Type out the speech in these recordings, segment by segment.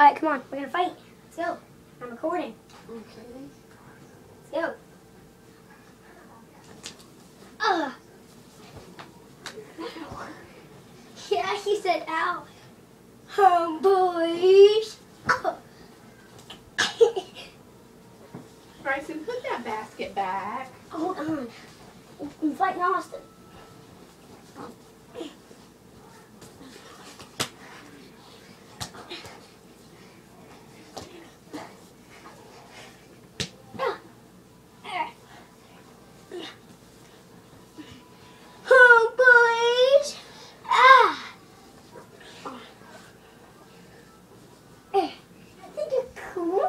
Alright, come on. We're gonna fight. Let's go. I'm recording. Okay. Let's go. Yeah, he said ow. Boys. Bryson, put that basket back. Hold on. I'm fighting Austin. Boys. I think you're cool.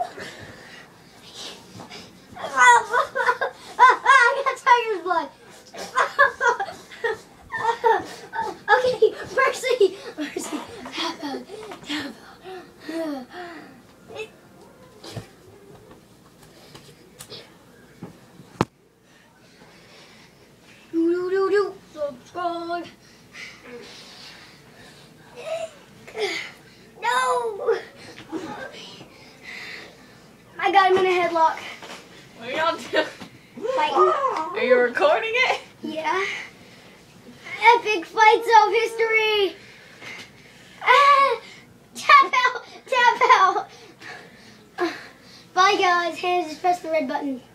I got tiger's blood. Okay, Mercy. Mercy. Tap out. Do. Subscribe. No. I got him in a headlock. What are y'all doing? Fighting. Are you recording it? Yeah. Epic fights of history. Tap out. Tap out. Bye, guys. Just press the red button.